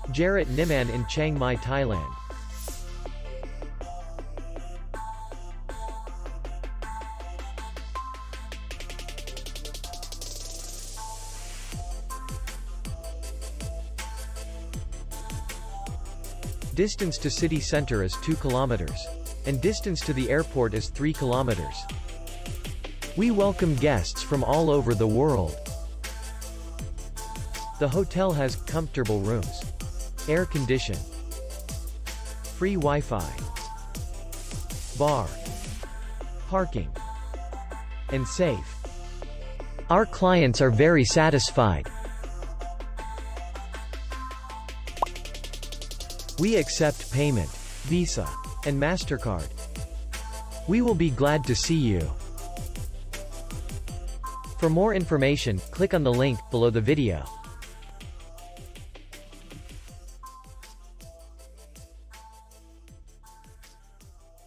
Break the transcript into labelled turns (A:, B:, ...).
A: JARITT NyMMANH in Chiang Mai, Thailand. Distance to city center is 2 kilometers. And distance to the airport is 3 kilometers. We welcome guests from all over the world. The hotel has comfortable rooms, air condition, free Wi-Fi, bar, parking, and safe. Our clients are very satisfied. We accept payment, Visa, and MasterCard. We will be glad to see you. For more information, click on the link below the video.